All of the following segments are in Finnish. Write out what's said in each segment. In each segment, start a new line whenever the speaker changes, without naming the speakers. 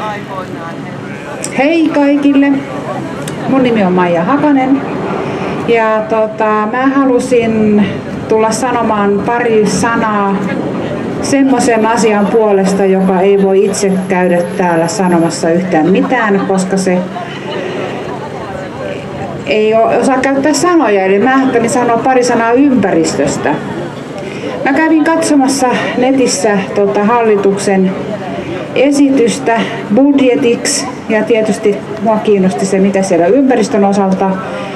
Hei kaikille! Mun nimi on Maija Hakanen ja mä halusin tulla sanomaan pari sanaa semmoisen asian puolesta, joka ei voi itse käydä täällä sanomassa yhtään mitään, koska se ei osaa käyttää sanoja. Eli mä ajattelin sanoa pari sanaa ympäristöstä. Mä kävin katsomassa netissä hallituksen esitystä budjetiksi ja tietysti mua kiinnosti se, mitä siellä ympäristön osalta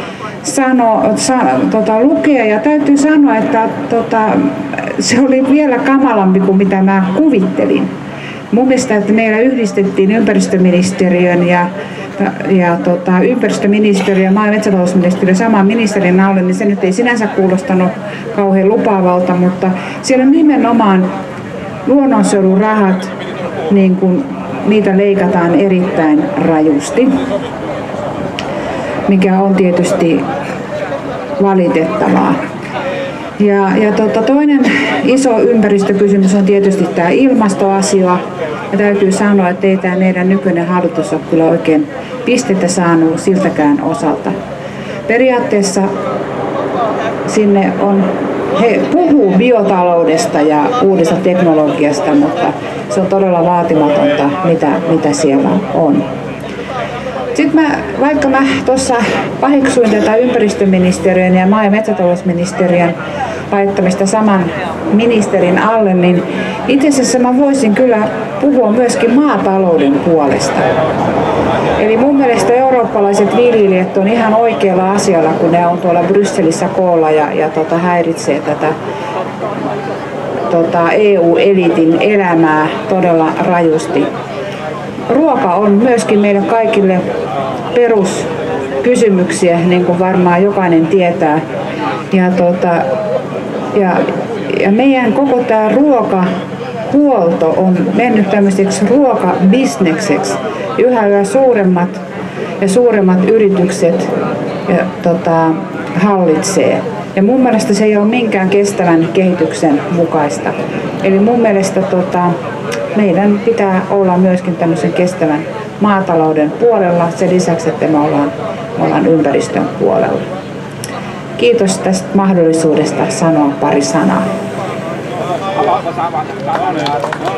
lukee, ja täytyy sanoa, että se oli vielä kamalampi kuin mitä mä kuvittelin. Mun mielestä, että meillä yhdistettiin ympäristöministeriön ja ympäristöministeriö ja maa- ja metsätalousministeriö saman ministerin alle, niin se nyt ei sinänsä kuulostanut kauhean lupaavalta, mutta siellä nimenomaan luonnonsuojelurahat, niin kun niitä leikataan erittäin rajusti, mikä on tietysti valitettavaa. Toinen iso ympäristökysymys on tietysti tämä ilmastoasia. Ja täytyy sanoa, että ei tämä meidän nykyinen hallitus ole kyllä oikein pistettä saanut siltäkään osalta. Periaatteessa he puhuu biotaloudesta ja uudesta teknologiasta, mutta se on todella vaatimatonta, mitä siellä on. Sitten vaikka mä tuossa paheksuin tätä ympäristöministeriön ja maa- ja metsätalousministeriön laittamista saman ministerin alle, niin itse asiassa mä voisin kyllä puhua myöskin maatalouden puolesta. Eli mun mielestä eurooppalaiset viljelijät on ihan oikealla asialla, kun ne on tuolla Brysselissä koolla ja häiritsee tätä EU-eliitin elämää todella rajusti. Ruoka on myöskin meille kaikille peruskysymyksiä, niin kuin varmaan jokainen tietää. Ja meidän koko tämä ruokahuolto on mennyt tämmöiseksi ruokabisnekseksi. Yhä suuremmat yritykset hallitsee. Ja mun mielestä se ei ole minkään kestävän kehityksen mukaista. Eli mun mielestä meidän pitää olla myöskin tämmöisen kestävän maatalouden puolella sen lisäksi, että me ollaan ympäristön puolella. Kiitos tästä mahdollisuudesta sanoa pari sanaa.